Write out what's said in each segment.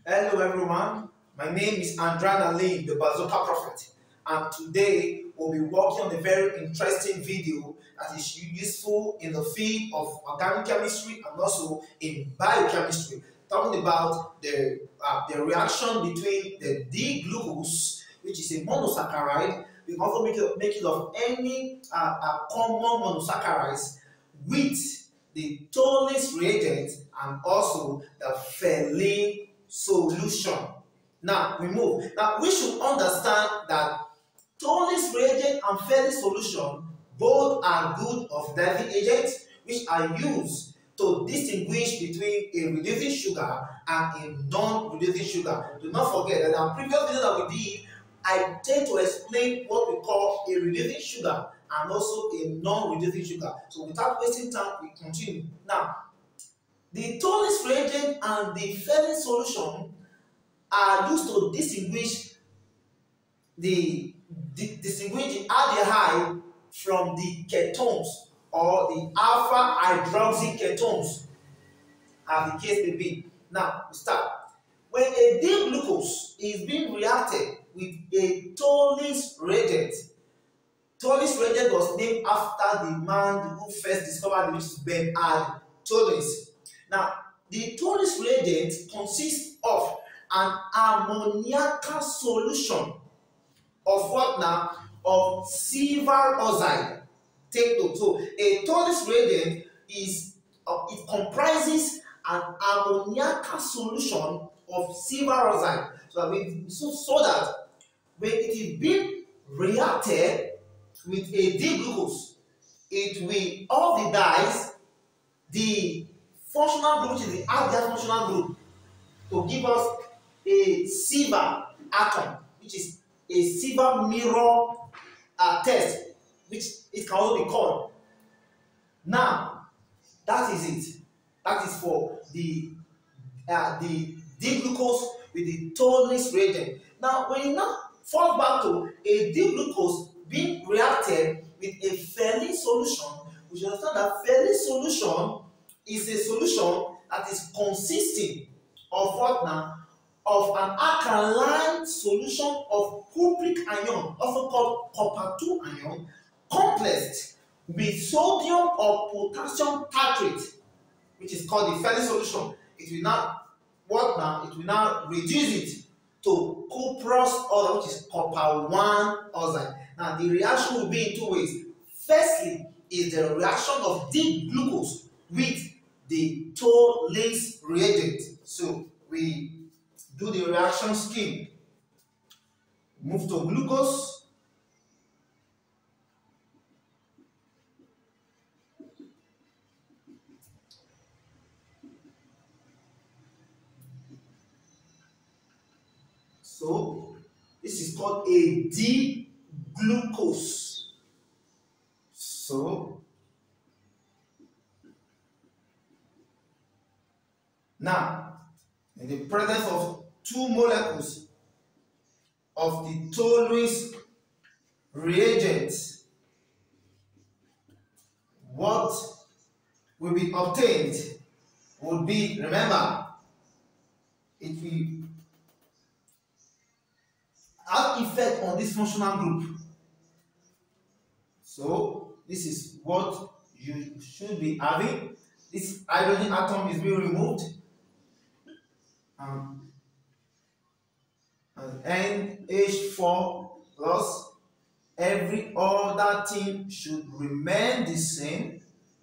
Hello everyone, my name is Andrana Lee, the BAZUKA Prophet, and today we'll be working on a very interesting video that is useful in the field of organic chemistry and also in biochemistry, talking about the reaction between the D-glucose, which is a monosaccharide. We can also make it of any common monosaccharides with the Tollen reagent and also the Fehling solution. Now we move. Now we should understand that Tollen reagent and Fehling solution both are good oxidizing agents which are used to distinguish between a reducing sugar and a non-reducing sugar. Do not forget that in our previous video that we did, I tend to explain what we call a reducing sugar and also a non-reducing sugar. So without wasting time, we continue. Now, the Tollen reagent and the Fehling solution are used to distinguish the aldehyde from the ketones or the alpha hydroxy ketones, as the case may be. Now, we start. When a D-glucose is being reacted with a Tollen reagent, Tollen reagent was named after the man who first discovered it, which is Bernard Tollen. Now, the Tollen reagent consists of an ammoniacal solution of what now? Of silver oxide. Take note. So, a Tollen reagent is it comprises an ammoniacal solution of silver oxide. So that when it is being reacted with a D-glucose, it will oxidize the functional group, which is the aldehyde functional group, to give us a silver atom, which is a silver mirror test, which it can also be called. Now, that is it. That is for the D-glucose with the Tollen reagent. Now, when you now fall back to a D-glucose being reacted with a Fehling solution, we should understand that Fehling solution is a solution that is consisting of what now? Of an alkaline solution of cupric ion, also called copper 2 ion, complexed with sodium or potassium tartrate, which is called the Fehling solution. It will now what now? It will now reduce it to cuprous oxide, which is copper 1 oxide. Now the reaction will be in two ways. Firstly is the reaction of D-glucose with the Tollen reagent. So we do the reaction scheme. Move to glucose. So this is called a D-glucose. So now, in the presence of two molecules of the Tollen reagent, what will be obtained would be, remember, it will have effect on this functional group. So this is what you should be having. This hydrogen atom is being removed. And NH4 plus, every other thing should remain the same.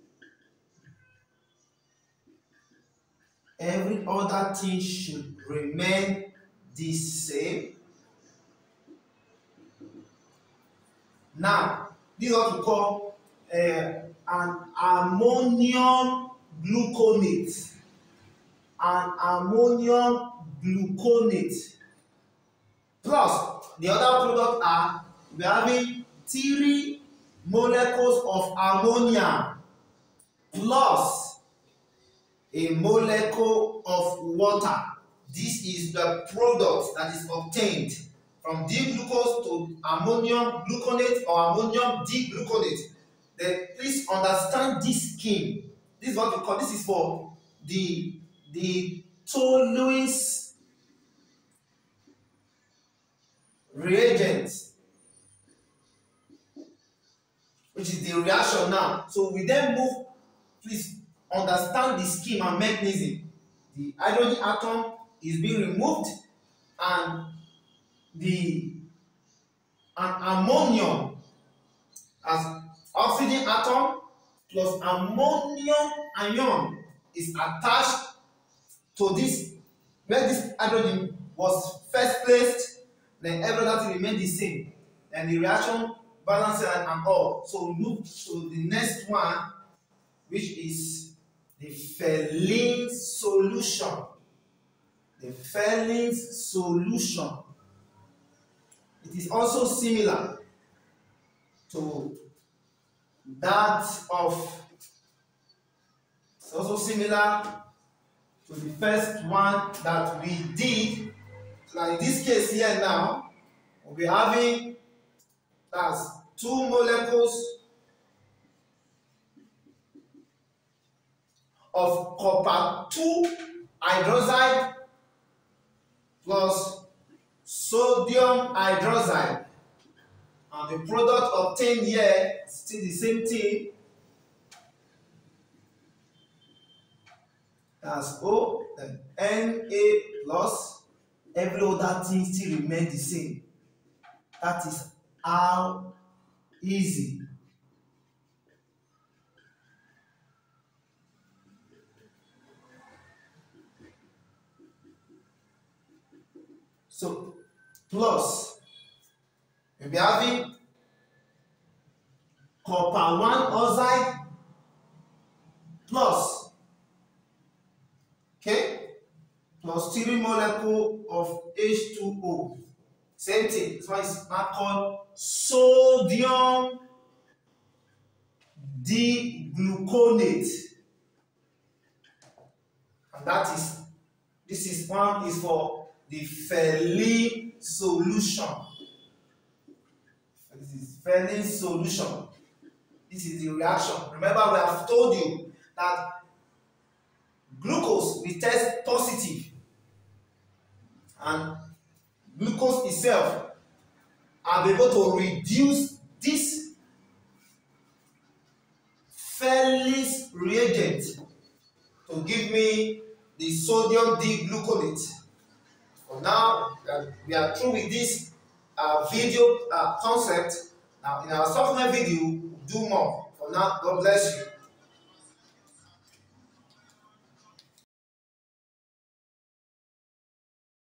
Every other thing should remain the same. Now, this is what we call an ammonium gluconate. An ammonium gluconate. Plus, the other product are, we are having 3 molecules of ammonia plus a molecule of water. This is the product that is obtained from D-glucose to ammonium gluconate or ammonium D-gluconate. Then please understand this scheme. This is what we call, this is for the Tollen reagent, which is the reaction now. So we then move, please understand the scheme and mechanism. The hydrogen atom is being removed and an ammonium as oxygen atom plus ammonium ion is attached to this, where this hydrogen was first placed, then every other thing remained the same. And the reaction balance and all. So we move to the next one, which is the Fehling solution. The Fehling solution. It is also similar to that of, it's also similar to the first one that we did. Like in this case here now, we'll be having that's 2 molecules of copper 2 hydroxide plus sodium hydroxide, and the product obtained here is still the same thing. That's O, then Na plus, every other thing still remains the same. That is how easy so plus we'll be having copper 1 oxide plus, okay, plus 3 molecule of H2O. Same thing. This one is now called sodium digluconate, and that is, this is one is for the Fehling solution. This is Fehling solution. This is the reaction. Remember, we have told you that glucose will test positive, and glucose itself are able to reduce this Fehling reagent to give me the sodium digluconate. For now, we are through with this video concept. Now, in our software video, we'll do more. For now, God bless you.